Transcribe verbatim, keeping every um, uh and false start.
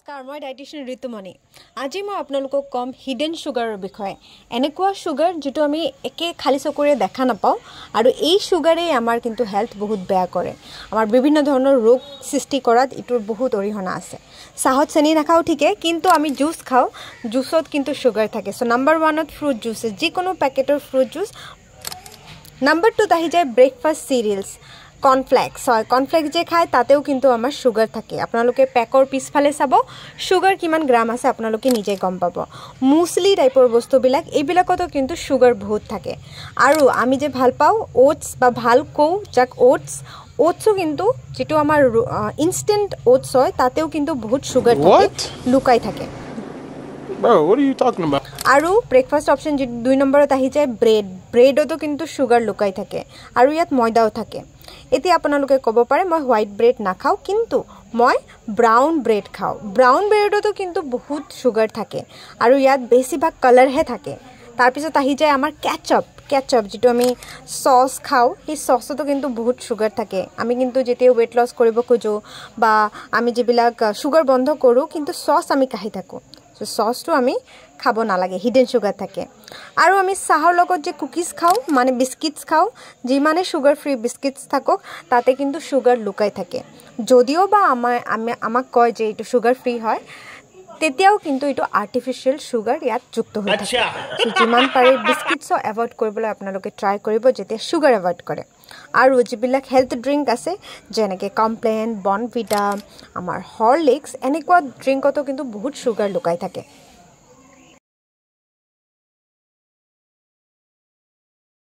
নমস্কাৰ মই ডায়েটিশিয়ান ঋতুমণি আজি মই আপোনালোকক কম হিডেন সুগাৰৰ বিষয়ে এনেকুৱা সুগাৰ যেটো আমি একে খালি চকুৰে দেখা নাপাও আৰু এই সুগাৰে আমাৰ কিন্তু হেলথ বহুত বেয়া কৰে আমাৰ বিভিন্ন ধৰণৰ ৰোগ সৃষ্টি কৰাত ইটোৰ বহুত অৰিহণা আছে চাহত চেনি নাখাও ঠিকে কিন্তু আমি জুস খাও জুসত কিন্তু সুগাৰ থাকে সো নাম্বার ওয়ান ত ফ্ৰুট জুস যিকোনো প্যাকেটৰ ফ্ৰুট জুস নাম্বার টু আহি যায় ব্রেকফাস্ট সিরিয়ালস কর্নফ্লেক্স হয় কর্নফ্লেক্স যে খায় তাতেও কিন্তু আমার সুগার থাকে আপোনালোকে প্যাকৰ পিছফালে চাব সুগার কিমান গ্রাম আছে আপোনালোকে নিজে গম পাব মুসলি টাইপৰ বস্তুবিলাক এইবিলাকতো কিন্তু সুগার বহুত থাকে আৰু আমি যে ভাল পাও ওটস বা ভাল কও যাক ওটস ওটসও কিন্তু যেটো আমাৰ ইনস্ট্যান্ট ওটস হয় তাতেও কিন্তু বহুত সুগার থাকে লুকাই থাকে Bro, what are you talking about? আৰু ব্রেকফাস্ট অপশন যে দুই নম্বৰত আহি যায় ব্রেড ব্রেডতো কিন্তু সুগার লুকাই থাকে আৰু ইয়াত ময়দাও থাকে এতি আপোনালোকে কব পাৰে মই হোয়াইট ব্রেড না খাও কিন্তু মই ব্রাউন ব্রেড খাও ব্রাউন ব্রেডতো কিন্তু বহুত সুগার থাকে আৰু ইয়াত বেছিভাগ কালার হে থাকে তাৰ পিছত আহি যায় আমাৰ কেচাপ কেচাপ যেটো আমি সস খাও এই সসতো কিন্তু বহুত সুগার থাকে আমি কিন্তু যেতিয়া ওয়েট লস কৰিব খোজো বা আমি যেবিলাক সুগার বন্ধ কৰো কিন্তু সস আমি খাই থাকো সো সসটো আমি খাব নালাগে হিডেন সুগার থাকে আৰু আমি চাহৰ লগত যে কুকিজ খাও মানে বিস্কিটস খাও যিমানে সুগার ফ্রি বিস্কিটস থাকক তাতে কিন্তু সুগার লুকাই থাকে যদিও বা আমাৰ আমাক কয় যে এটো সুগার ফ্রি হয় তেতিয়াও কিন্তু এটো আর্টিফিশিয়াল সুগার ইয়াত যুক্ত হৈ থাকে সো যিমান পাৰে বিস্কিটস এভয়েড কৰিবলৈ আপোনালোকে ট্রাই কৰিব যেতিয়া সুগার এভয়েড কৰে আৰু যিবিলাক হেলথ ড্ৰিংক আছে যেনেকে কমপ্লেন বনভিটা আমাৰ হৰলিক্স এনেকুৱা ড্ৰিংকতো কিন্তু বহুত সুগার লুকাই থাকে